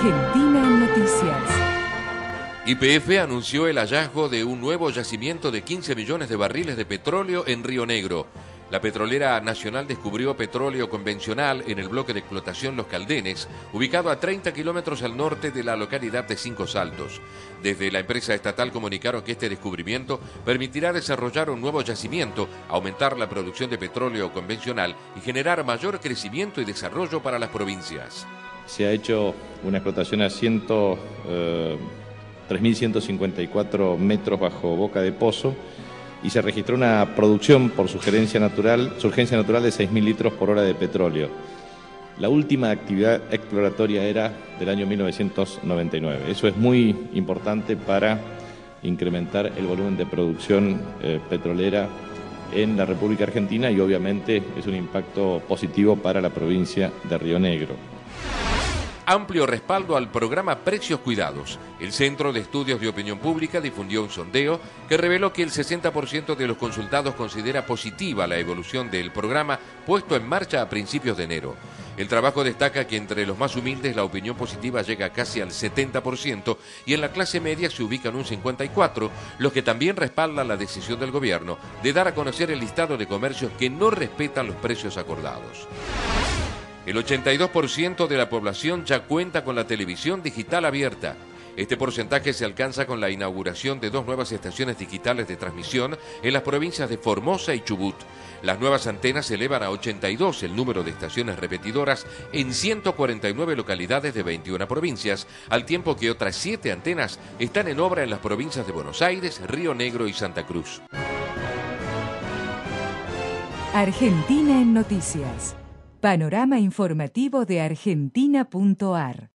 Argentina en Noticias. YPF anunció el hallazgo de un nuevo yacimiento de 15 millones de barriles de petróleo en Río Negro. La petrolera nacional descubrió petróleo convencional en el bloque de explotación Los Caldenes, ubicado a 30 kilómetros al norte de la localidad de Cinco Saltos. Desde la empresa estatal comunicaron que este descubrimiento permitirá desarrollar un nuevo yacimiento, aumentar la producción de petróleo convencional y generar mayor crecimiento y desarrollo para las provincias. Se ha hecho una explotación a 3.154 metros bajo boca de pozo y se registró una producción por surgencia natural de 6.000 litros por hora de petróleo. La última actividad exploratoria era del año 1999. Eso es muy importante para incrementar el volumen de producción petrolera en la República Argentina y obviamente es un impacto positivo para la provincia de Río Negro. Amplio respaldo al programa Precios Cuidados. El Centro de Estudios de Opinión Pública difundió un sondeo que reveló que el 60% de los consultados considera positiva la evolución del programa puesto en marcha a principios de enero. El trabajo destaca que entre los más humildes la opinión positiva llega casi al 70% y en la clase media se ubican un 54%, los que también respaldan la decisión del gobierno de dar a conocer el listado de comercios que no respetan los precios acordados. El 82% de la población ya cuenta con la televisión digital abierta. Este porcentaje se alcanza con la inauguración de 2 nuevas estaciones digitales de transmisión en las provincias de Formosa y Chubut. Las nuevas antenas elevan a 82 el número de estaciones repetidoras en 149 localidades de 21 provincias, al tiempo que otras 7 antenas están en obra en las provincias de Buenos Aires, Río Negro y Santa Cruz. Argentina en Noticias. Panorama informativo de Argentina.ar